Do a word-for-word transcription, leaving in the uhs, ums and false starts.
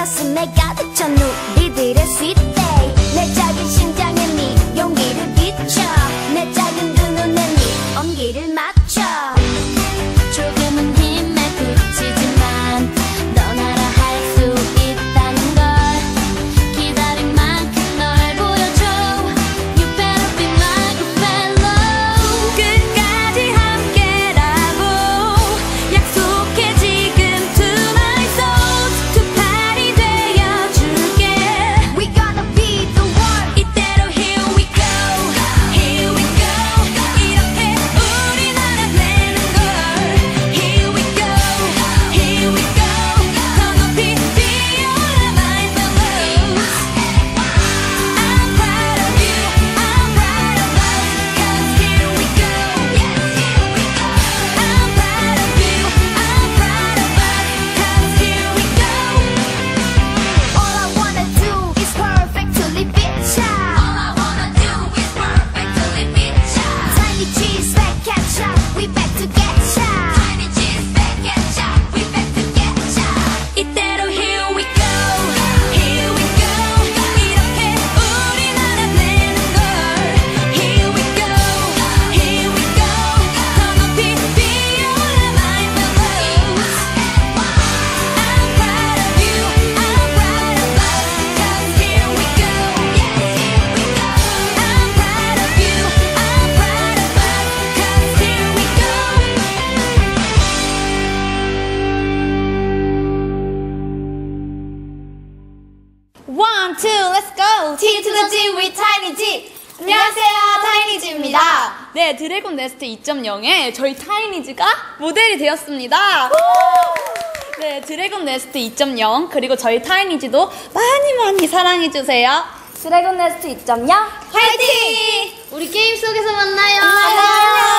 가슴에 가득 찬 우리들의 sweet day. 내 작은 심장에 네 용기를 비춰. 내 작은 두 눈에 네 온기를 맞춰. 조금은 힘에 부치지만 넌 알아 할 수 있다는 걸. 기다린 만큼 널 보여줘. You better be my good fellow. 끝까지 함께라고 약속해. 지금 to my soul 두 팔이 되어줄게. We gonna be the one. 이대로 here we go, here we go. 이렇게 우린 알아내는 걸. Here we go, here we go. 더 높이 뛰어올라 my fellows. I'm proud of you, I'm proud of us. 'Cause here we go, yes here we go. I'm proud of you, I'm proud of us. 'Cause here we go. All I wanna do is perfectly picture. All I wanna do is perfectly picture. Tiny cheese back ketchup, we back to get ya. Tiny cheese back ketchup, we back to get ya. 이대로 here we go, here we go. 이렇게 우린 알아내는 걸. Here we go, here we go. 더 높이 뛰어올라 my fellows. I'm proud of you, I'm proud of us. 'Cause here we go, yes here we go. I'm proud of you, I'm proud of us. 'Cause here we go. One, two, let's go! T to the G with Tiny G. 안녕하세요, 타이니지입니다. 네, 드래곤 네스트 이 점 영에 저희 타이니즈가 모델이 되었습니다. 네, 드래곤 네스트 이 점 영 그리고 저희 타이니즈도 많이 많이 사랑해주세요. 드래곤 네스트 이 점 영 화이팅! 우리 게임 속에서 만나요. 안녕!